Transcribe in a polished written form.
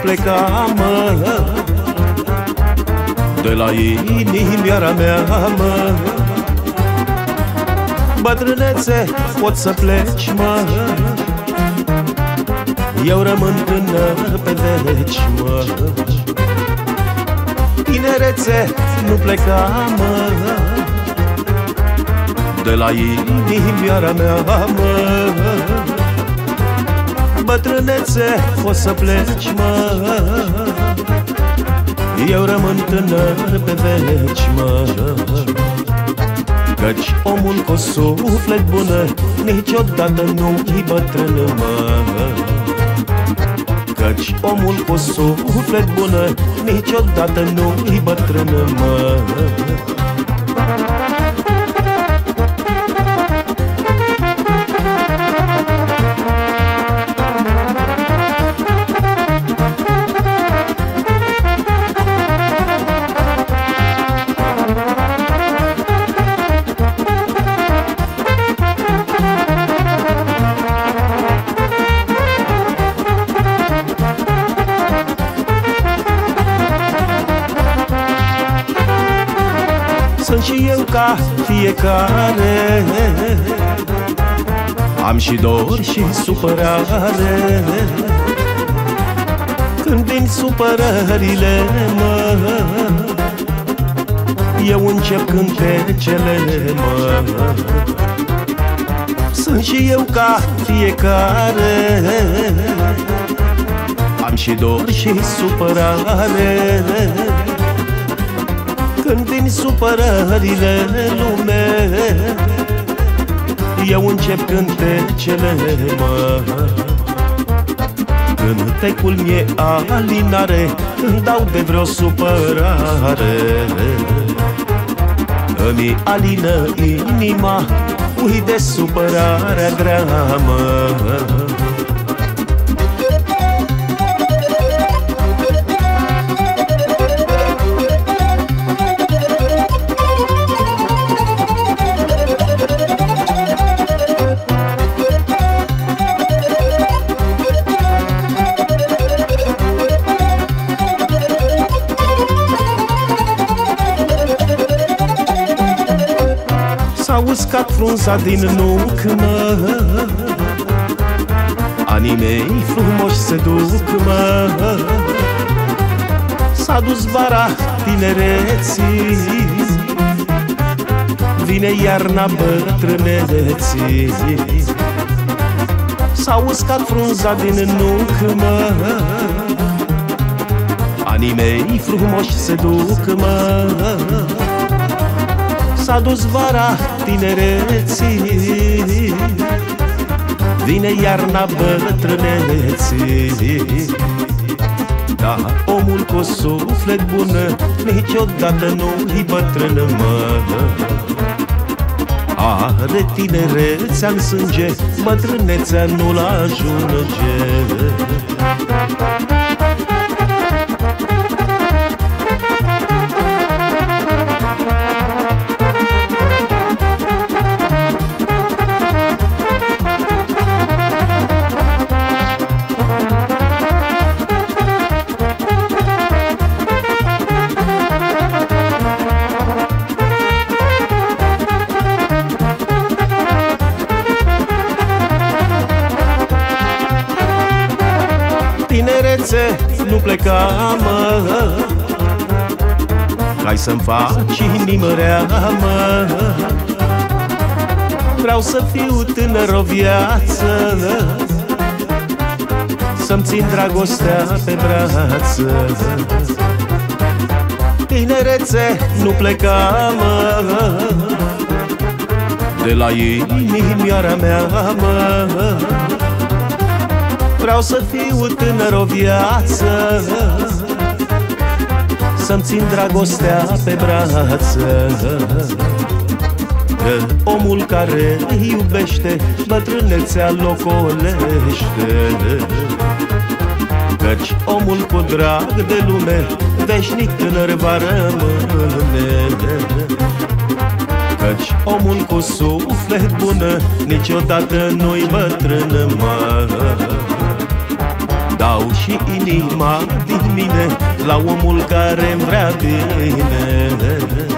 pleca, mă, de la inimioara mea, mă. Bătrânețe, poți să pleci, mă, eu rămân tânăr pe veci, mă. Tinerețe, nu pleca, mă, de la inimioara mea, mă. Bătrânețe, poți să pleci, mă, eu rămân tânăr pe veci, mă. Căci omul cu suflet bună niciodată nu-i bătrân, mă. Căci omul cu suflet bună niciodată nu-i bătrân, mă. Sunt și eu ca fiecare, am și dor și supărare. Când vin supărările, mă, eu încep cântecele, mă. Sunt și eu ca fiecare, am și dor și supărare. Când vin supărările lume, eu încep cântecele, mă. Cântecul mi-e alinare când dau de vreo supărare. Îmi alină inima, ui de supărarea grea, mă. S-a uscat frunza din nuc, mă, anii mei frumoși se duc, mă. S-a dus vara tinereții, vine iarna bătrâneții. S-a uscat frunza din nuc, mă, anii mei frumoși se duc, mă. S-a dus vara tinereții, vine iarna bătrâneții. Da, omul cu suflet bun niciodată nu-i bătrân, mă. Are tinerețea în sânge, bătrânețea nu-l ajunge. Tinerețe, nu pleca, mă, hai să-mi faci inima rea, mă. Vreau să fiu tânăr o viață, să-mi țin dragostea pe brață. Tinerețe, nu pleca, mă, de la inimioara mea, mă. Vreau să fiu tânăr o viață, să-mi țin dragostea pe brață. Că omul care iubește bătrânețea locolește. Căci omul cu drag de lume veșnic tânăr va rămâne. Căci omul cu suflet bun niciodată nu-i bătrân, mă. dau și inima din mine la omul care-mi vrea bine.